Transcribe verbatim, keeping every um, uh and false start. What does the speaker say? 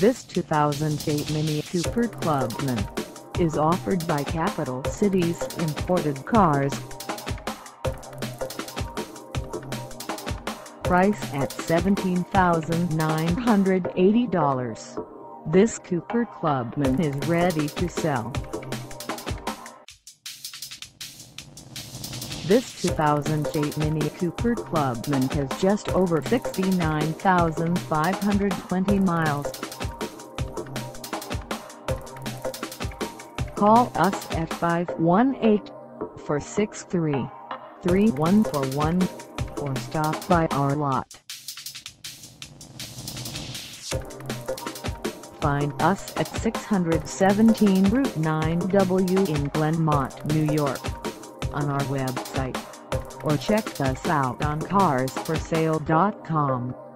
This two thousand eight Mini Cooper Clubman is offered by Capital Cities Imported Cars. Price at seventeen thousand nine hundred eighty dollars. This Cooper Clubman is ready to sell. This two thousand eight Mini Cooper Clubman has just over sixty-nine thousand five hundred twenty miles. Call us at five one eight, four six three, three one four one or stop by our lot. Find us at six seventeen Route nine W in Glenmont, New York, on our website, or check us out on cars for sale dot com.